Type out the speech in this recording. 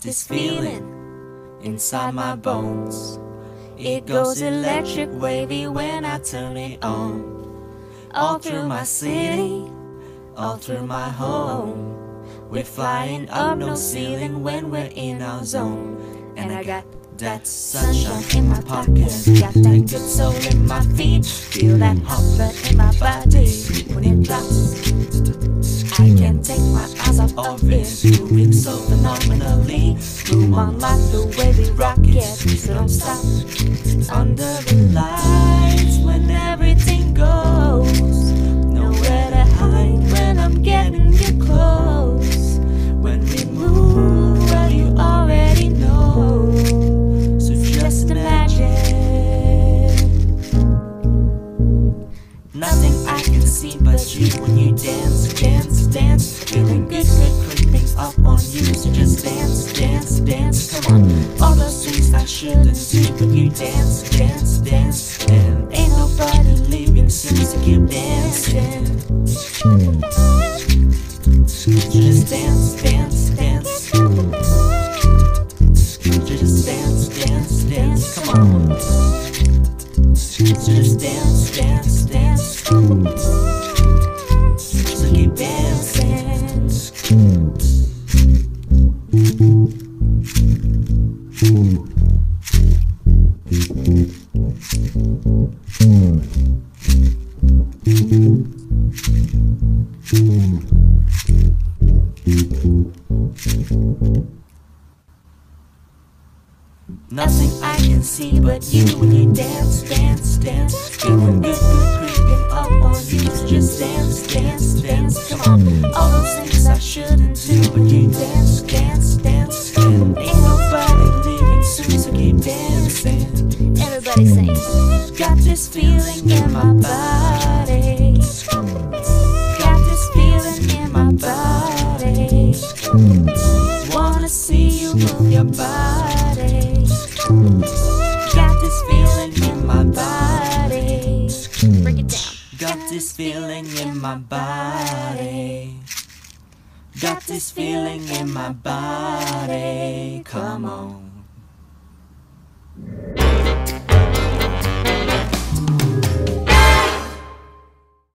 this feeling inside my bones. It goes electric wavy when I turn it on. All through my city, all through my home. We're flying up, no ceiling when we're in our zone. And I got that sunshine in my pocket, got that good soul in my feet. Feel that hot blood in my body when it drops. I can't take my eyes off of it, moving so phenomenally. Move on like the way we rock it, so don't stop. Under the lights when everything goes, nowhere to hide when I'm getting you close. When we move, well you already know, so just imagine. Nothing I can see but you when you dance, dance, dance. Feeling good, good creeping up on you, so just dance, dance, dance. Come on, all those things I shouldn't do, but you dance, dance, dance. And ain't nobody leaving soon, so keep dancing. Just dance, dance, dance. Just dance, dance, dance. Come on. Just dance, dance, dance. So keep dancing. Nothing I can see but you when you dance, dance, dance. Feeling good, good creeping up on you, so just dance, dance, dance. Come on, all those things I shouldn't do, but you dance, dance, dance. And ain't nobody leaving soon, so keep dancing. Everybody sing. Got this feeling in my body. Got this feeling in my body. Wanna see you move your body. Got this feeling in my body. Break it down. Got this feeling in my body. Got this feeling in my body. Come on.